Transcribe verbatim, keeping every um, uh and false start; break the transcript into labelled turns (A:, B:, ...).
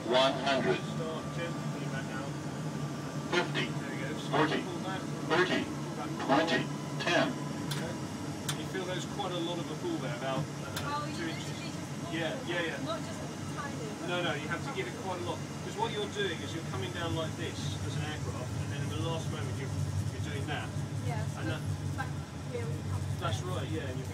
A: one hundred.
B: Start gently pulling back out.
A: fifty.
B: There we go.
A: forty.
B: Pull back.
A: thirty. twenty. ten.
B: Okay. You feel there's quite a lot of a pull there, about uh,
C: Oh,
B: two
C: you
B: inches.
C: literally just pull
B: Yeah,
C: it,
B: yeah, yeah.
C: Not just tiny.
B: No, no, you have to give it quite a lot. Because what you're doing is you're coming down like this as an aircraft, and then in the last moment you're, you're doing that.
C: Yeah, so
B: And
C: the
B: that,
C: back wheel comes
B: that's
C: down.
B: right, yeah, and you're